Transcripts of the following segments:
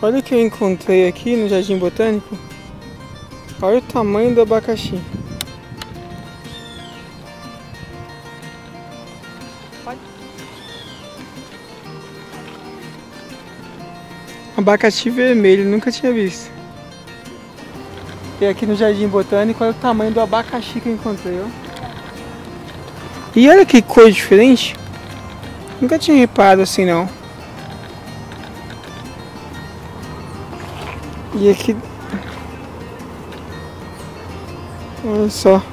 Olha o que eu encontrei aqui no Jardim Botânico. Olha o tamanho do abacaxi. Abacaxi vermelho, nunca tinha visto. E aqui no Jardim Botânico, olha o tamanho do abacaxi que eu encontrei, ó. E olha que cor diferente. Nunca tinha reparado assim, não. E aqui... olha só.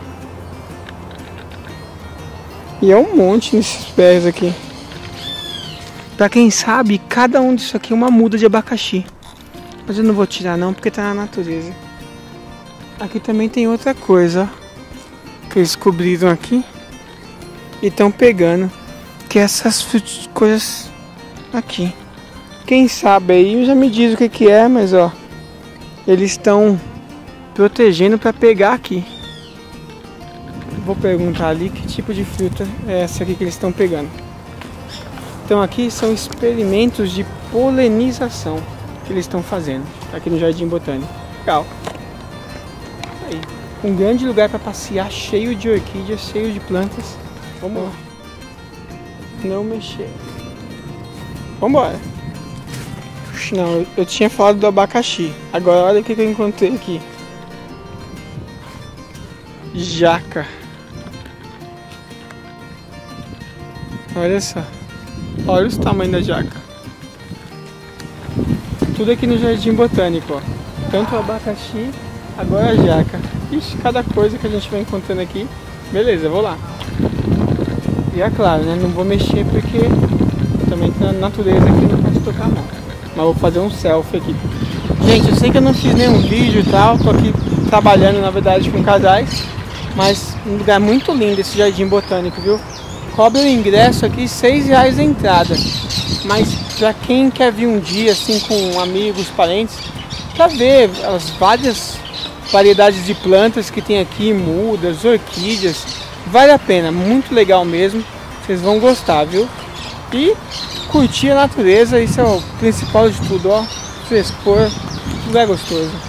E é um monte nesses pés aqui. Pra quem sabe, cada um disso aqui é uma muda de abacaxi. Mas eu não vou tirar não, porque tá na natureza. Aqui também tem outra coisa, ó, que eles cobriram aqui e estão pegando, que é essas coisas aqui. Quem sabe aí já me diz o que que é, mas ó, eles estão protegendo para pegar aqui. Vou perguntar ali que tipo de fruta é essa aqui que eles estão pegando. Então aqui são experimentos de polinização que eles estão fazendo aqui no Jardim Botânico. Legal. Aí, um grande lugar para passear, cheio de orquídeas, cheio de plantas. Vamos lá. Não mexer. Vambora. Não, eu tinha falado do abacaxi. Agora olha o que eu encontrei aqui. Jaca. Olha só. Olha os tamanhos da jaca. Tudo aqui no Jardim Botânico, ó. Tanto o abacaxi, agora a jaca. Ixi, cada coisa que a gente vai encontrando aqui. Beleza, vou lá. E é claro, né? Não vou mexer porque também tá na natureza aqui, não pode tocar a mão. Mas vou fazer um selfie aqui. Gente, eu sei que eu não fiz nenhum vídeo e tal. Tô aqui trabalhando, na verdade, com casais. Mas um lugar muito lindo esse Jardim Botânico, viu? Cobra o ingresso aqui R$6 a entrada. Mas pra quem quer vir um dia assim com amigos, parentes, pra ver as várias variedades de plantas que tem aqui, mudas, orquídeas, vale a pena, muito legal mesmo. Vocês vão gostar, viu? E curtir a natureza, isso é o principal de tudo, ó. Frescor, lugar gostoso.